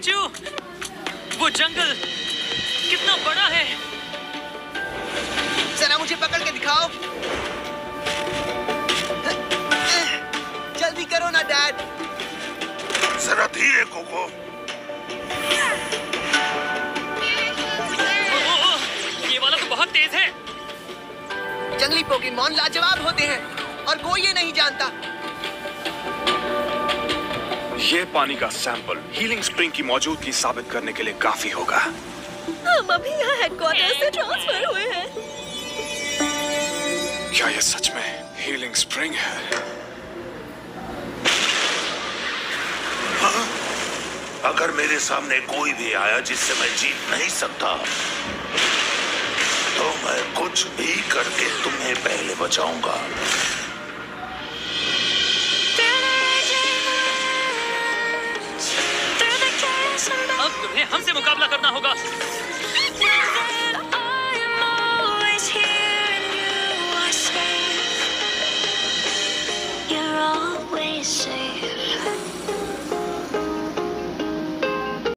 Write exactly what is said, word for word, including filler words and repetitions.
Pikachu, वो जंगल कितना बड़ा है। जरा मुझे पकड़ के दिखाओ। जल्दी करो ना डैड। जरा धीरे कोको। ये वाला तो बहुत तेज है। जंगली पोकेमॉन लाजवाब होते हैं और कोई ये नहीं जानता। ये पानी का सैंपल हीलिंग स्प्रिंग की मौजूदगी साबित करने के लिए काफी होगा। हम अभी यहाँ हेडक्वार्टर से ट्रांसफर हुए हैं। क्या ये सच में हीलिंग स्प्रिंग है? हाँ? अगर मेरे सामने कोई भी आया जिससे मैं जीत नहीं सकता, तो मैं कुछ भी करके तुम्हें पहले बचाऊंगा। अब तुम्हें हमसे मुकाबला करना होगा।